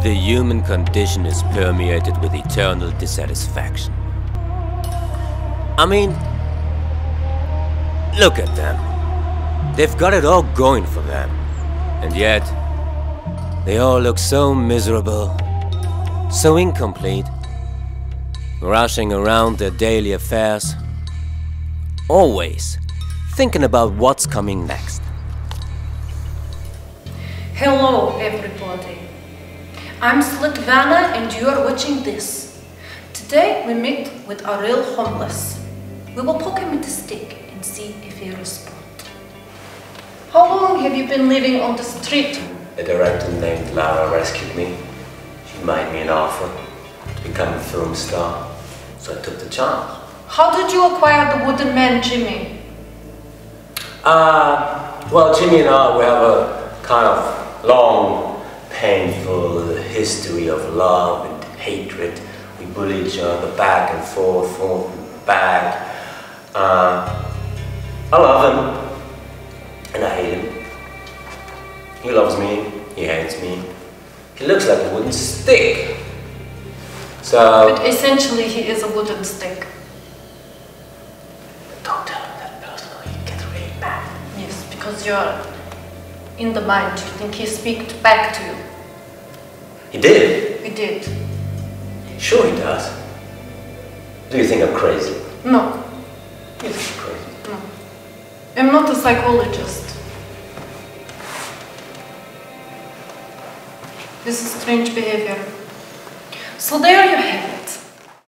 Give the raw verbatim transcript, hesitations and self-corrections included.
the human condition is permeated with eternal dissatisfaction. I mean, look at them. They've got it all going for them. And yet, they all look so miserable, so incomplete, rushing around their daily affairs, always thinking about what's coming next. Hello, everybody. I'm Svetlana and you are watching this. Today we meet with a real homeless. We will poke him with a stick and see if he responds. How long have you been living on the street? A director named Lara rescued me. She made me an offer to become a film star, so I took the chance. How did you acquire the wooden man, Jimmy? Uh, well, Jimmy and I, we have a kind of long, painful history of love and hatred. We bully each other back and forth, forth and back. Uh, I love him, and I hate him. He loves me, he hates me. He looks like a wooden stick. So... But essentially he is a wooden stick. Don't tell him that personally, he gets really mad. Yes, because you're in the mind. You think he speaks back to you. He did? He did. Sure he does. Do you think I'm crazy? No. You think I'm crazy? No. I'm not a psychologist. This is strange behavior. So there you have it.